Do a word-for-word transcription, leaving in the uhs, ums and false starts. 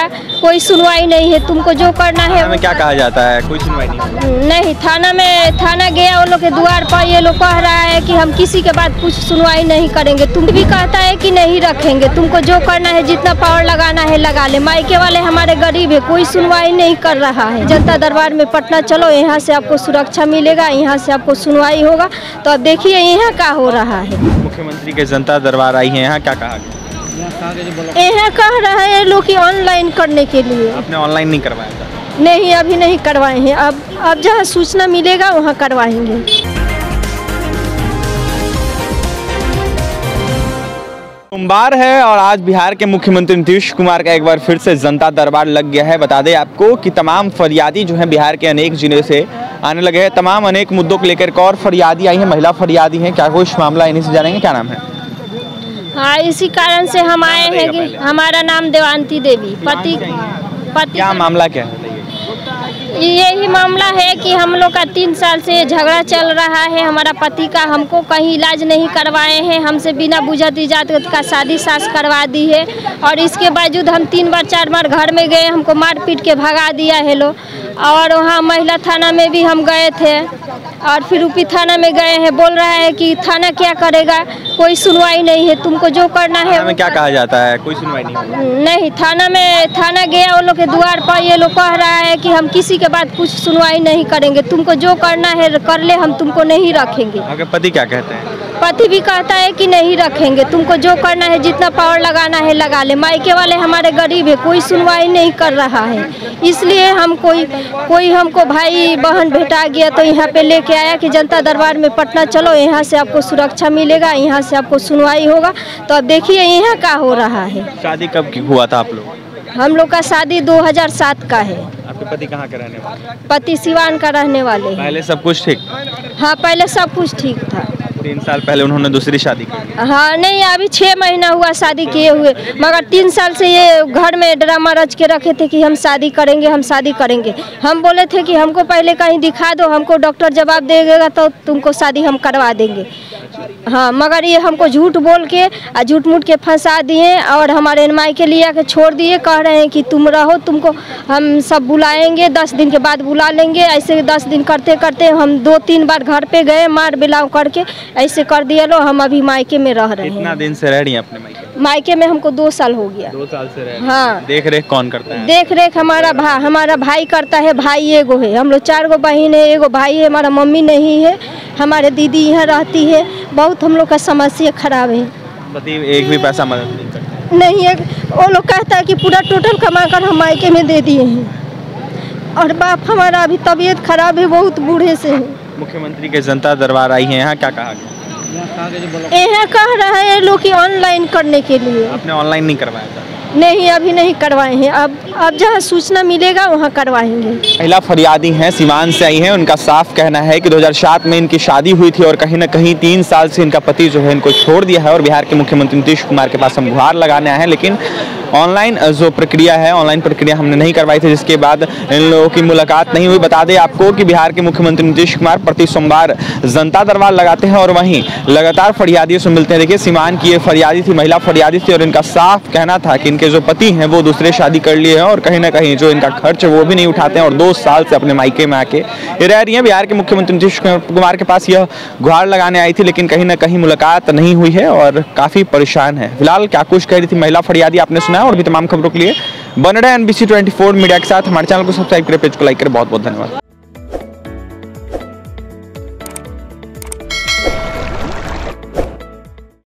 करेगा, कोई सुनवाई नहीं है। तुमको जो करना है में क्या कहा जाता है, कोई सुनवाई नहीं? नहीं, थाना में थाना गया वो लोग के द्वार पर, ये लोग कह रहा है कि हम किसी के बात कुछ सुनवाई नहीं करेंगे। तुम भी कहता है कि नहीं रखेंगे, तुमको जो करना है जितना पावर लगाना है लगा ले। मायके वाले हमारे गरीब है, कोई सुनवाई नहीं कर रहा है। जनता दरबार में पटना चलो, यहाँ से आपको सुरक्षा मिलेगा, यहाँ से आपको सुनवाई होगा। तो अब देखिए यहाँ क्या हो रहा है। मुख्यमंत्री के जनता दरबार आई है, यहाँ क्या कहा गया? यहाँ कह रहा है लोग कि ऑनलाइन करने के लिए। आपने ऑनलाइन नहीं करवाया था? नहीं, अभी नहीं करवाए हैं। अब अब जहाँ सूचना मिलेगा वहाँ करवाएंगे। सोमवार है और आज बिहार के मुख्यमंत्री नीतीश कुमार का एक बार फिर से जनता दरबार लग गया है। बता दें आपको कि तमाम फरियादी जो हैं बिहार के अनेक जिले से आने लगे हैं। तमाम अनेक मुद्दों को लेकर और फरियादी आई हैं, महिला फरियादी हैं। क्या कुछ मामला इन्हीं से जानेंगे। क्या नाम है? हाँ, इसी कारण से हम आए हैं कि हमारा नाम देवांती देवी। पति पति क्या मामला क्या है? यही मामला है कि हम लोग का तीन साल से झगड़ा चल रहा है। हमारा पति का हमको कहीं इलाज नहीं करवाए हैं, हमसे बिना बुझत इजाजत का शादी सास करवा दी है। और इसके बावजूद हम तीन बार चार बार घर में गए, हमको मार पीट के भगा दिया है लोग। और वहाँ महिला थाना में भी हम गए थे और फिर यूपी थाना में गए हैं। बोल रहा है कि थाना क्या करेगा, कोई सुनवाई नहीं है। तुमको जो करना है में क्या कहा जाता है, कोई सुनवाई नहीं? नहीं, थाना में थाना गया वो लोग के द्वार पर, ये लोग कह रहा है कि हम किसी के बात कुछ सुनवाई नहीं करेंगे। तुमको जो करना है कर ले, हम तुमको नहीं रखेंगे। आपके पति क्या कहते हैं? पति भी कहता है कि नहीं रखेंगे, तुमको जो करना है जितना पावर लगाना है लगा ले। मायके वाले हमारे गरीब है, कोई सुनवाई नहीं कर रहा है। इसलिए हम कोई कोई हमको भाई बहन भेटा गया तो यहाँ पे लेके आया कि जनता दरबार में पटना चलो, यहाँ से आपको सुरक्षा मिलेगा, यहाँ से आपको सुनवाई होगा। तो अब देखिए यहाँ क्या हो रहा है। शादी कब हुआ था आप लोग? हम लोग का शादी दो हज़ार सात का है। आपके पति कहाँ का रहने वाले? पति सिवान का रहने वाले हैं। पहले सब कुछ ठीक? हाँ, पहले सब कुछ ठीक था। तीन साल पहले उन्होंने दूसरी शादी की? हाँ, नहीं, अभी छः महीना हुआ शादी किए हुए, मगर तीन साल से ये घर में ड्रामा रच के रखे थे कि हम शादी करेंगे, हम शादी करेंगे। हम बोले थे कि हमको पहले कहीं दिखा दो, हमको डॉक्टर जवाब देगा तो तुमको शादी हम करवा देंगे। हाँ, मगर ये हमको झूठ बोल के और झूठ मूठ के फंसा दिए और हमारे माई के लिए के छोड़ दिए। कह रहे हैं कि तुम रहो, तुमको हम सब बुलाएंगे, दस दिन के बाद बुला लेंगे। ऐसे दस दिन करते करते हम दो तीन बार घर पे गए, मार बिलाव करके ऐसे कर दिया लो। हम अभी मायके में रह रहे हैं। कितना दिन से रह रही हैं अपने मायके? मायके में हमको दो साल हो गया। दो साल से रह? हाँ। देख रेख कौन करता है? देख रेख हमारा भाई हमारा भाई करता है। भाई एगो है, हम लोग चार गो बहन है, एगो भाई है। हमारा मम्मी नहीं है, हमारे दीदी यहाँ रहती है। बहुत हम लोग का समस्या खराब है। पति एक भी पैसा मदद नहीं करता? नहीं है, वो लोग कहता है कि पूरा टोटल कमा कर हम मायके में दे दिए हैं। और बाप हमारा अभी तबीयत खराब है, बहुत बूढ़े से है। मुख्यमंत्री के जनता दरबार आई है, यहाँ क्या कहा गया? यहाँ कह रहा है लोग कि ऑनलाइन करने के लिए। आपने ऑनलाइन नहीं करवाया था? नहीं, अभी नहीं करवाए हैं। अब अब जहाँ सूचना मिलेगा वहाँ करवाएंगे। महिला फरियादी हैं, सिवान से आई हैं। उनका साफ कहना है कि दो हज़ार सात में इनकी शादी हुई थी और कहीं ना कहीं तीन साल से इनका पति जो है इनको छोड़ दिया है। और बिहार के मुख्यमंत्री नीतीश कुमार के पास हम गुहार लगाने आए हैं, लेकिन ऑनलाइन जो प्रक्रिया है, ऑनलाइन प्रक्रिया हमने नहीं करवाई थी, जिसके बाद इन लोगों की मुलाकात नहीं हुई। बता दें आपको कि बिहार के मुख्यमंत्री नीतीश कुमार प्रति सोमवार जनता दरबार लगाते हैं और वहीं लगातार फरियादियों से मिलते हैं। देखिए, सिवान की ये फरियादी थी, महिला फरियादी थी, और इनका साफ कहना था कि इनके जो पति हैं वो दूसरे शादी कर लिए हैं और कहीं ना कहीं जो इनका खर्च है वो भी नहीं उठाते हैं और दो साल से अपने मायके में आके ये रह रही हैं। बिहार के मुख्यमंत्री नीतीश कुमार के पास यह गुहार लगाने आई थी, लेकिन कहीं ना कहीं मुलाकात नहीं हुई है और काफी परेशान है। फिलहाल क्या कुछ कह रही थी महिला फरियादी आपने सुना, और भी तमाम खबरों के लिए बने रहे एनबीसी चौबीस मीडिया के साथ। हमारे चैनल को सब्सक्राइब करें, पेज को लाइक करें। बहुत बहुत धन्यवाद।